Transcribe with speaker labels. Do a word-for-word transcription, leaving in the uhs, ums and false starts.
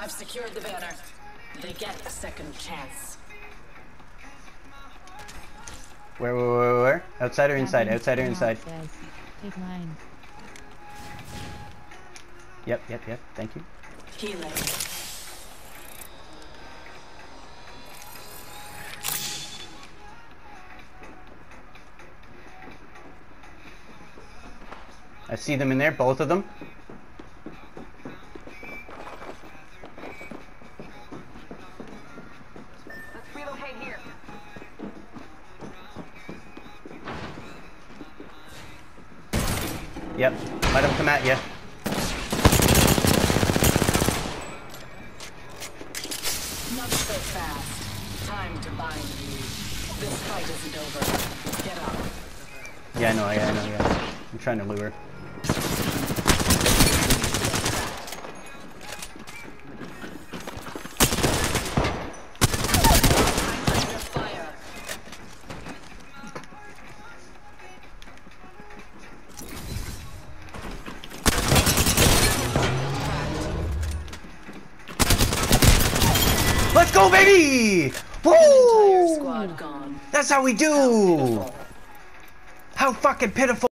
Speaker 1: I've secured the banner. They get a second chance.
Speaker 2: Where, where, where, where? Outside or inside? Outside or inside?
Speaker 3: Says, take mine.
Speaker 2: Yep, yep, yep. Thank you.
Speaker 1: Healing.
Speaker 2: I see them in there, both of them.
Speaker 1: Let's relocate here.
Speaker 2: Yep. Let them come at you.
Speaker 1: Not so fast. Time to bind you. This fight isn't over. Get up.
Speaker 2: Yeah, I know, yeah, I know, yeah. I'm trying to lure. Let's go, baby! Woo!
Speaker 1: Squad gone.
Speaker 2: That's how we do! How fucking pitiful!